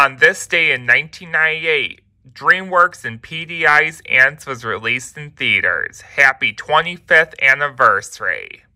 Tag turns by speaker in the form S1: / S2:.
S1: On this day in 1998, DreamWorks and PDI's Antz was released in theaters. Happy 25th anniversary!